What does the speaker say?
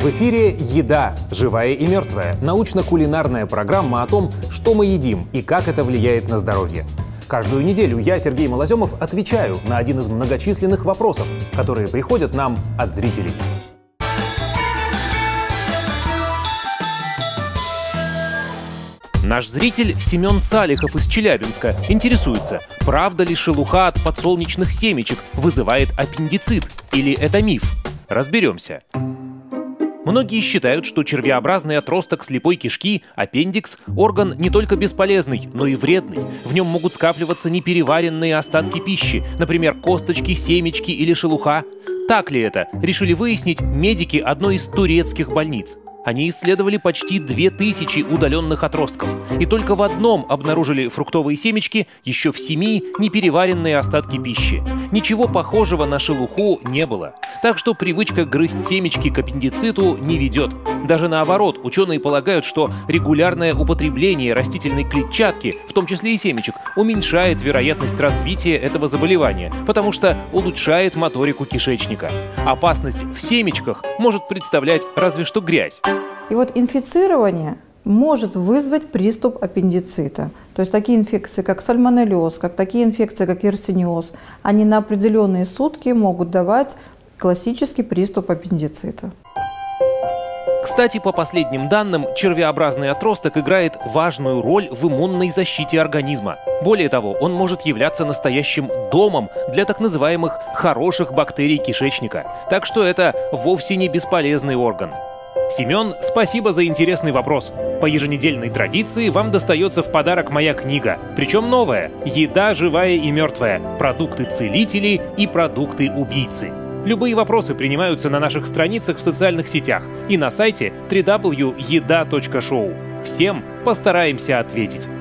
В эфире «Еда. Живая и мертвая» – научно-кулинарная программа о том, что мы едим и как это влияет на здоровье. Каждую неделю я, Сергей Малоземов, отвечаю на один из многочисленных вопросов, которые приходят нам от зрителей. Наш зритель Семен Салихов из Челябинска интересуется, правда ли шелуха от подсолнечных семечек вызывает аппендицит или это миф? Разберемся. Многие считают, что червеобразный отросток слепой кишки, аппендикс, орган не только бесполезный, но и вредный. В нем могут скапливаться непереваренные остатки пищи, например, косточки, семечки или шелуха. Так ли это, решили выяснить медики одной из турецких больниц. Они исследовали почти 2000 удаленных отростков. И только в одном обнаружили фруктовые семечки, еще в 7 непереваренные остатки пищи. Ничего похожего на шелуху не было. Так что привычка грызть семечки к аппендициту не ведет. Даже наоборот, ученые полагают, что регулярное употребление растительной клетчатки, в том числе и семечек, уменьшает вероятность развития этого заболевания, потому что улучшает моторику кишечника. Опасность в семечках может представлять разве что грязь. И вот инфицирование может вызвать приступ аппендицита. То есть такие инфекции, как сальмонеллез, такие инфекции, как yersiниоз, они на определенные сутки могут давать классический приступ аппендицита. Кстати, по последним данным, червеобразный отросток играет важную роль в иммунной защите организма. Более того, он может являться настоящим домом для так называемых хороших бактерий кишечника. Так что это вовсе не бесполезный орган. Семен, спасибо за интересный вопрос. По еженедельной традиции вам достается в подарок моя книга. Причем новая «Еда живая и мертвая. Продукты-целители и продукты-убийцы». Любые вопросы принимаются на наших страницах в социальных сетях и на сайте www.eda.show. Всем постараемся ответить.